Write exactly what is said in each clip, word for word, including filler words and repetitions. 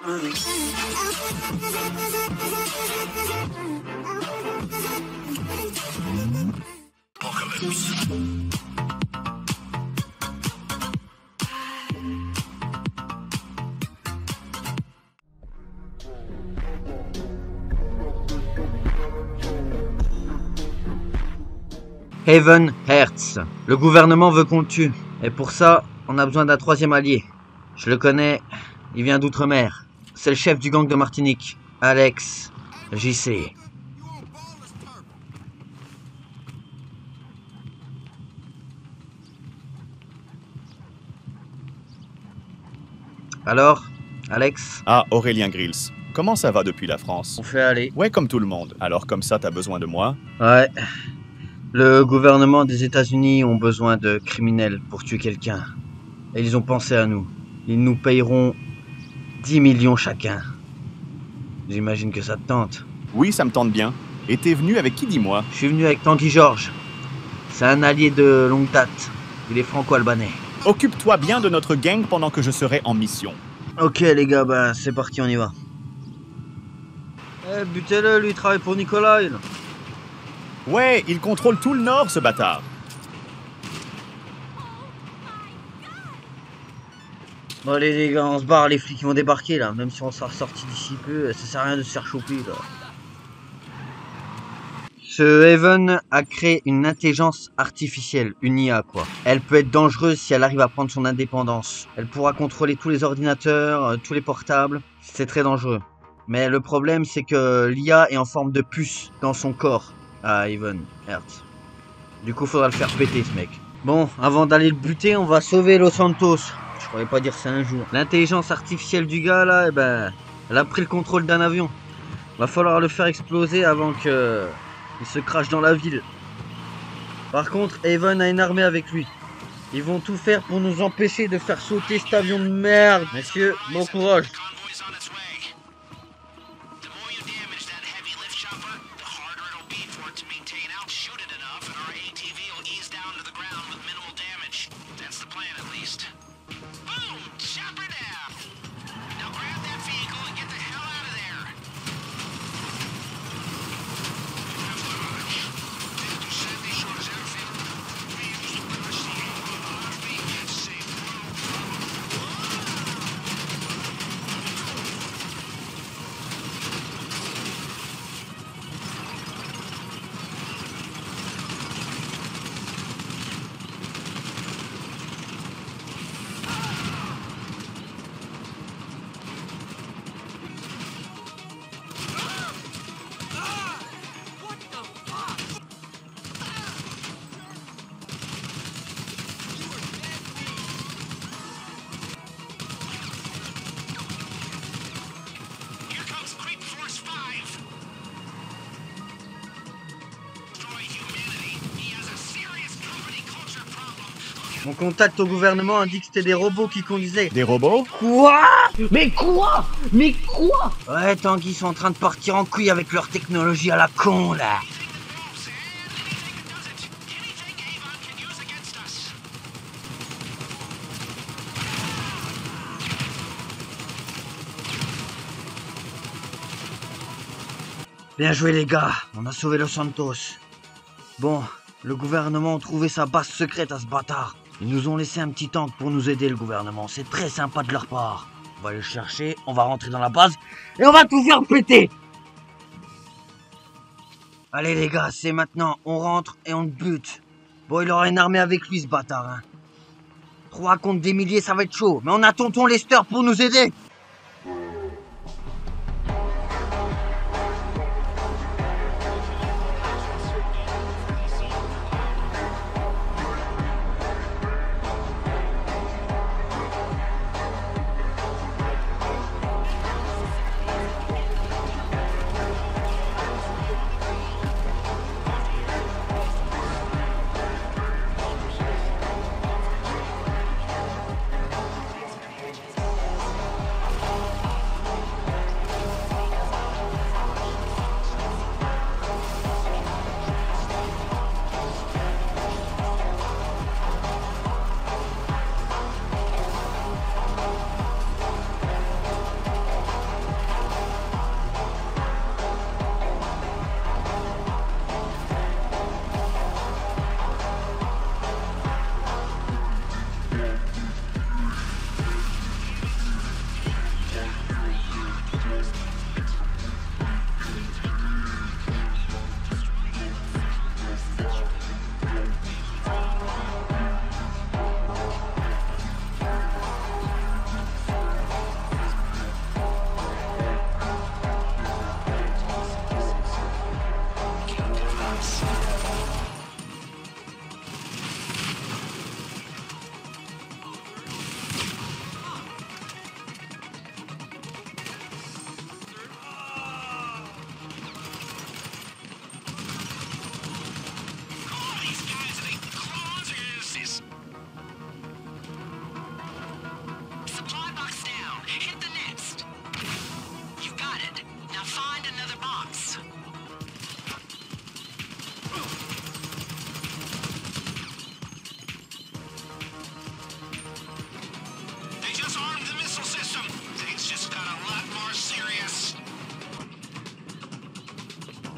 Haven Hertz. Le gouvernement veut qu'on le tue. Et pour ça, on a besoin d'un troisième allié. Je le connais, il vient d'outre-mer. C'est le chef du gang de Martinique, Alex J C. Alors, Alex? Ah, Aurélien Grills. Comment ça va depuis la France? On fait aller. Ouais, comme tout le monde. Alors comme ça, t'as besoin de moi? Ouais. Le gouvernement des États-Unis ont besoin de criminels pour tuer quelqu'un. Et ils ont pensé à nous. Ils nous payeront dix millions chacun. J'imagine que ça te tente. Oui, ça me tente bien. Et t'es venu avec qui, dis-moi? Je suis venu avec Tanguy Georges. C'est un allié de longue date. Il est franco-albanais. Occupe-toi bien de notre gang pendant que je serai en mission. Ok les gars, bah c'est parti, on y va. Eh, butez-le, lui il travaille pour Nicolas. Il. Ouais, il contrôle tout le nord, ce bâtard. Bon allez les gars, on se barre, les flics ils vont débarquer là. Même si on sera sorti d'ici peu, ça sert à rien de se faire choper là. Ce Haven a créé une intelligence artificielle, une I A quoi. Elle peut être dangereuse si elle arrive à prendre son indépendance. Elle pourra contrôler tous les ordinateurs, euh, tous les portables. C'est très dangereux. Mais le problème c'est que l'I A est en forme de puce dans son corps. Ah, Haven Hertz. Du coup faudra le faire péter ce mec. Bon, avant d'aller le buter, on va sauver Los Santos. Je pourrais pas dire ça un jour. L'intelligence artificielle du gars là, eh ben, elle a pris le contrôle d'un avion. Va falloir le faire exploser avant que il se crache dans la ville. Par contre, Haven a une armée avec lui. Ils vont tout faire pour nous empêcher de faire sauter cet avion de merde. Messieurs, bon courage. Mon contact au gouvernement indique que c'était des robots qui conduisaient. Des robots? Quoi? Mais quoi? Mais quoi? Ouais, Tanguy, ils sont en train de partir en couille avec leur technologie à la con, là. Bien joué, les gars. On a sauvé Los Santos. Bon, le gouvernement a trouvé sa base secrète à ce bâtard. Ils nous ont laissé un petit tank pour nous aider, le gouvernement. C'est très sympa de leur part. On va aller le chercher, on va rentrer dans la base et on va tout faire péter. Allez les gars, c'est maintenant. On rentre et on le bute. Bon, il aura une armée avec lui, ce bâtard. Hein. Trois contre des milliers, ça va être chaud. Mais on a tonton Lester pour nous aider.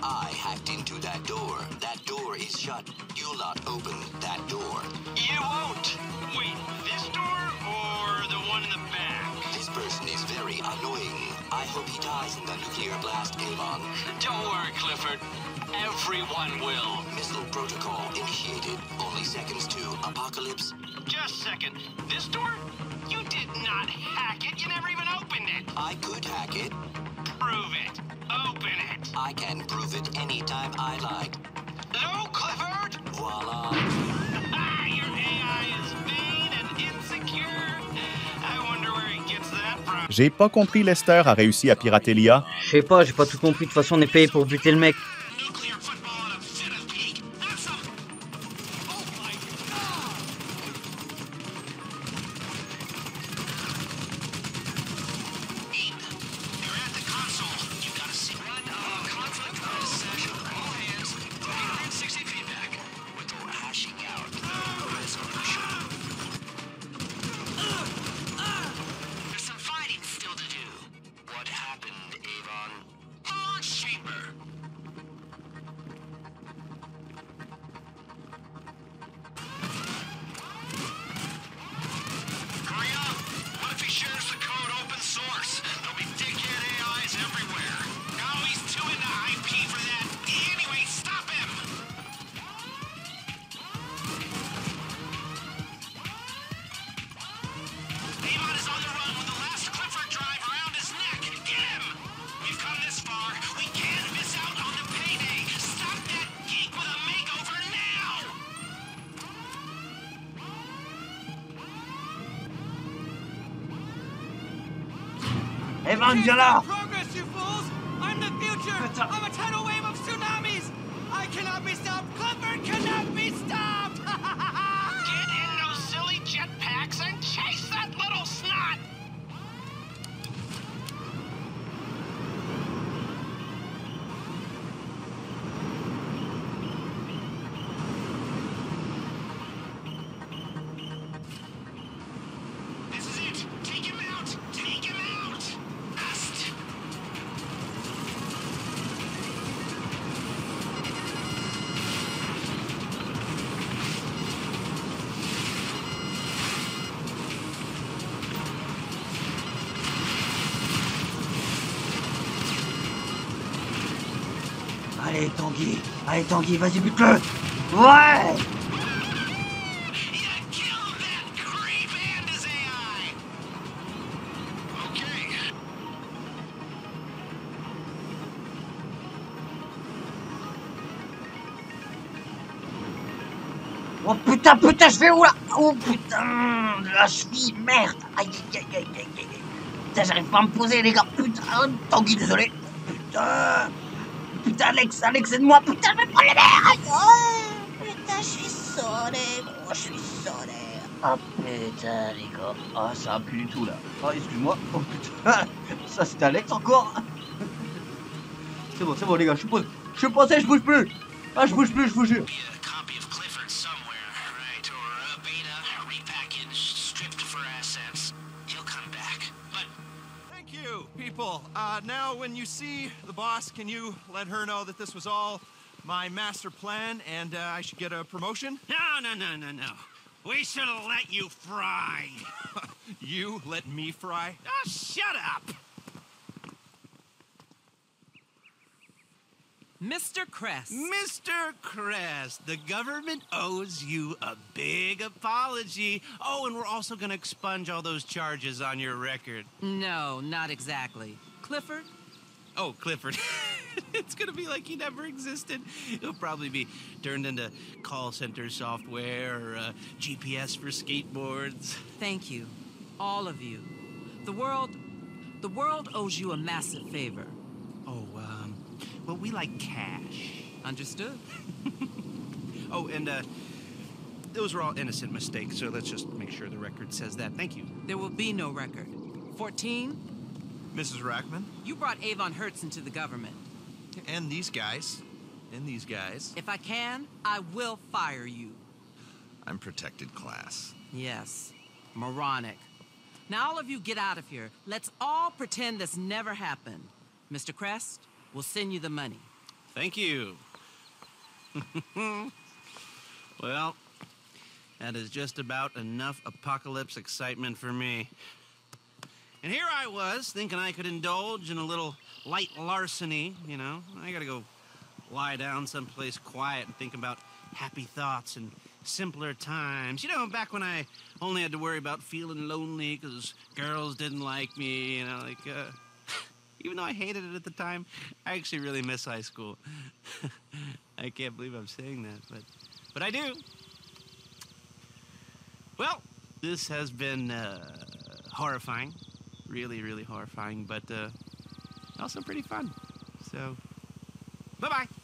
I hacked into that door. That door is shut. You'll not open that door. You won't! Wait, this door or the one in the back? This person is very annoying. I hope he dies in the nuclear blast, Avon. Don't worry, Clifford. Everyone will. Missile protocol initiated. Only seconds to apocalypse. Just a second. This door? You did not hack it. You never even opened it. I could hack it. Prove it. Open it. I can prove it anytime I like. No, Clifford! Voila. Ah, your A I is vain and insecure. I wonder where he gets that from. J'ai pas compris Lester a réussi à pirater l'I A. Je sais pas, j'ai pas tout compris. De toute façon, on est payé pour buter le mec. Nuclear football in a fit of pique. That's some... Oh my God! Ethan, you're at the console. You gotta see run uh, conflict on this section. All hands. three hundred sixty feedback. With the hashing out. Resolution. There's some fighting still to do. What happened, Avon? Launch chamber. Korea, what if he shares the code open source? There'll be dickhead A Is everywhere. No, he's too into I P for that. Anyway, stop him! Avon is on the run with the last Clifford drive around his neck. Get him! We've come this far. We can't miss out on the payday. Stop that geek with a makeover now! Evan, viens là! Progress, you fools! I'm the future! Putain. I'm a tidal wave of tsunamis! I cannot be stopped! Clifford cannot be stopped! Get in those silly jetpacks and chase that little snot! This is it! Take him out! Take him out! Ast! Allez, Tanguy. Allez, Tanguy, vas-y, bute-le. Ouais! You killed that creep and his A I! Okay. Oh putain, putain, je vais où là? Oh putain, la cheville, merde. Aïe, aïe, aïe, aïe, aïe, aïe. Putain, j'arrive pas à me poser, les gars. Putain, Tanguy, désolé. Putain. Putain, Alex, Alex, aide-moi. Putain, je vais prendre la mer. Aïe. Oh, putain, je suis sonné, gros, je suis sonné. Oh putain, les gars. Ah, ça va plus du tout là. Oh, excuse-moi. Oh putain, ça c'était Alex encore. C'est bon, c'est bon, les gars, je suis posé. Je suis posé, je bouge plus. Ah, je bouge plus, je vous jure. Be a copy of Clifford somewhere, right? Or a beta, repackaged, stripped for assets. He'll come back. But Thank you, people. Uh, now, when you see the boss, can you let her know that this was all my master plan and uh, I should get a promotion? no, no, no, no, no. We should have let you fry. You let me fry? Oh, shut up! Mister Kress. Mister Kress, the government owes you a big apology. Oh, and we're also going to expunge all those charges on your record. No, not exactly. Clifford? Oh, Clifford. It's going to be like he never existed. He'll probably be turned into call center software or uh, G P S for skateboards. Thank you. All of you. The world... The world owes you a massive favor. Oh, um, well, we like cash. Understood? Oh, and uh, those were all innocent mistakes, so let's just make sure the record says that. Thank you. There will be no record. fourteen, Missus Rackman? you brought Avon Hertz into the government. And these guys. And these guys. If I can, I will fire you. I'm protected class. Yes. Moronic. Now all of you get out of here. Let's all pretend this never happened. Mister Crest, we'll send you the money. Thank you. Well, that is just about enough apocalypse excitement for me. And here I was, thinking I could indulge in a little light larceny, you know. I gotta go lie down someplace quiet and think about happy thoughts and simpler times. You know, back when I only had to worry about feeling lonely because girls didn't like me, you know, like, uh... even though I hated it at the time, I actually really miss high school. I can't believe I'm saying that, but but I do. Well, this has been uh, horrifying. Really, really horrifying, but uh, also pretty fun. So, bye-bye.